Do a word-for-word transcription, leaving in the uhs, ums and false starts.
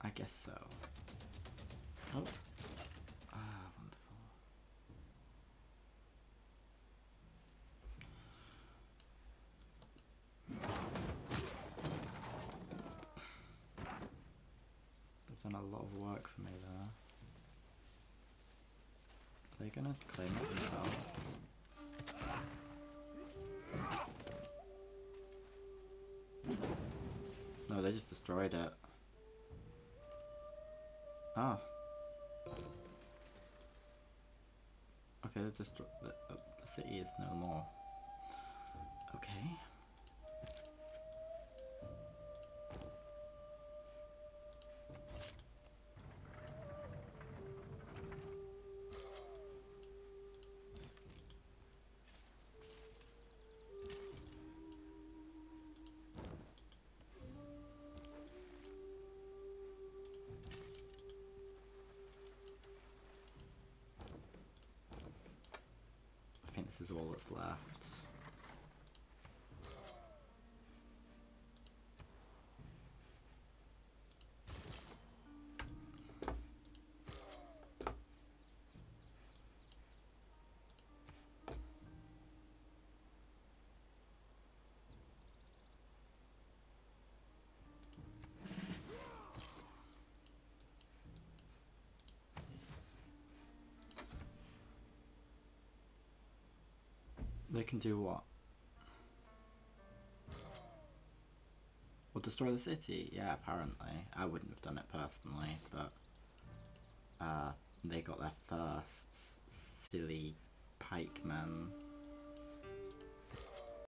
I guess so. Oh. Ah, wonderful. They've done a lot of work for me there. Are they gonna claim it themselves? No, they just destroyed it. Oh. Okay, the, the, uh, the city is no more. Okay. I think this is all that's left. They can do what? Well, destroy the city? Yeah, apparently. I wouldn't have done it personally, but uh, they got there first. Silly pikemen.